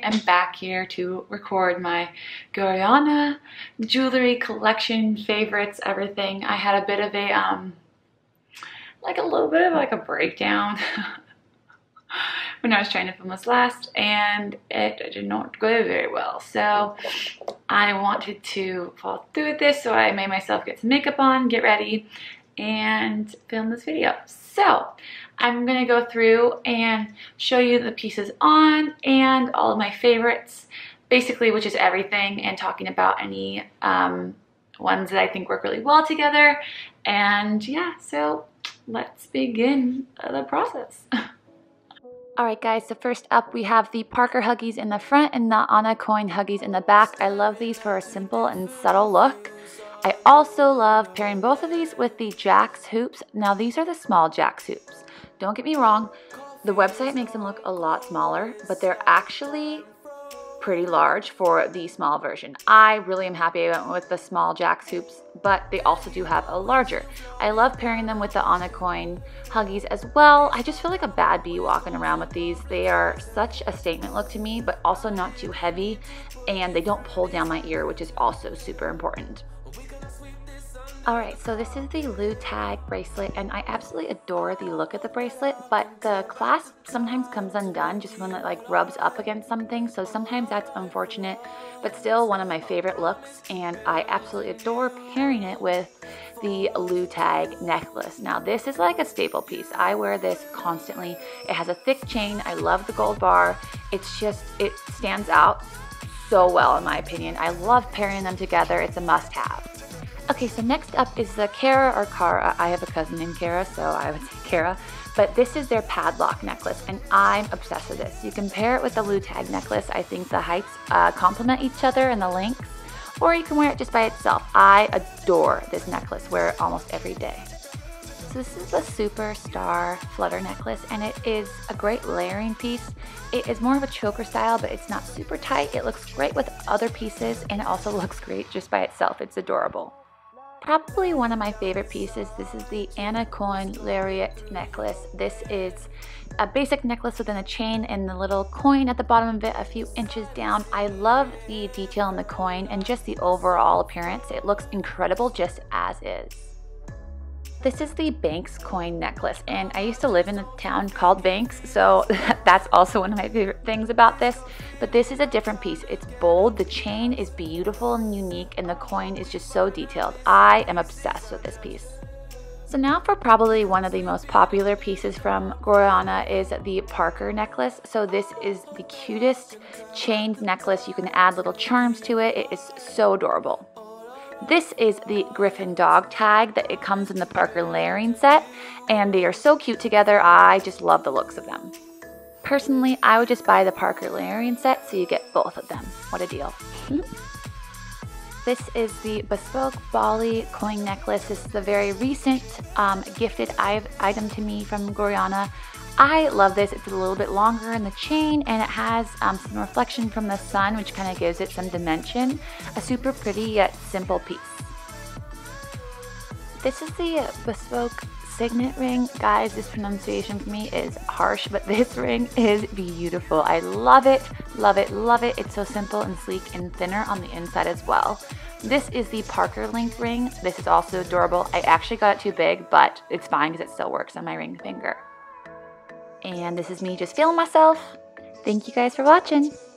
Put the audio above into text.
am back here to record my Gorjana jewelry collection favorites, everything. I had a bit of a, like a little bit of like a breakdown when I was trying to film this last, and it did not go very well. So I wanted to follow through with this, so I made myself get some makeup on, get ready, and film this video. So I'm gonna go through and show you the pieces on and all of my favorites, basically, which is everything, and talking about any ones that I think work really well together. And yeah, so let's begin the process. Alright guys, so first up we have the Parker Huggies in the front and the Anna Coin Huggies in the back. I love these for a simple and subtle look. I also love pairing both of these with the Jax hoops. Now these are the small Jax hoops. Don't get me wrong, the website makes them look a lot smaller, but they're actually pretty large for the small version. I really am happy I went with the small Jax hoops, but they also do have a larger. I love pairing them with the Anna Coin Huggies as well. I just feel like a bad bee walking around with these. They are such a statement look to me, but also not too heavy, and they don't pull down my ear, which is also super important. Alright, so this is the Lou Tag bracelet, and I absolutely adore the look of the bracelet, but the clasp sometimes comes undone just when it like rubs up against something, so sometimes that's unfortunate, but still one of my favorite looks, and I absolutely adore pairing it with the Lou Tag necklace. Now this is like a staple piece. I wear this constantly. It has a thick chain. I love the gold bar. It's just, it stands out so well in my opinion. I love pairing them together. It's a must-have. Okay, so next up is the Kara or Kara. I have a cousin named Kara, so I would say Kara. But this is their padlock necklace, and I'm obsessed with this. You can pair it with the Lou Tag necklace. I think the heights complement each other and the lengths, or you can wear it just by itself. I adore this necklace, wear it almost every day. So this is the Superstar Flutter necklace, and it is a great layering piece. It is more of a choker style, but it's not super tight. It looks great with other pieces, and it also looks great just by itself. It's adorable. Probably one of my favorite pieces, this is the Anna Coin Lariat necklace. This is a basic necklace within a chain and the little coin at the bottom of it a few inches down. I love the detail in the coin and just the overall appearance. It looks incredible just as is. This is the Banks coin necklace, and I used to live in a town called Banks, so that's also one of my favorite things about this. But this is a different piece. It's bold, the chain is beautiful and unique, and the coin is just so detailed. I am obsessed with this piece. So now for probably one of the most popular pieces from Gorjana is the Parker necklace. So this is the cutest chained necklace. You can add little charms to it. It is so adorable. This is the Griffin dog tag that it comes in the Parker layering set, and they are so cute together. I just love the looks of them. Personally, I would just buy the Parker layering set so you get both of them. What a deal. This is the Bespoke Bali coin necklace. This is a very recent gifted item to me from Gorjana. I love this. It's a little bit longer in the chain, and it has some reflection from the sun, which kind of gives it some dimension. A super pretty yet simple piece. This is the Bespoke Signet ring. Guys, this pronunciation for me is harsh, but this ring is beautiful. I love it, love it, love it. It's so simple and sleek and thinner on the inside as well. This is the Parker link ring. This is also adorable. I actually got it too big, but it's fine because it still works on my ring finger. And this is me just feeling myself. Thank you guys for watching.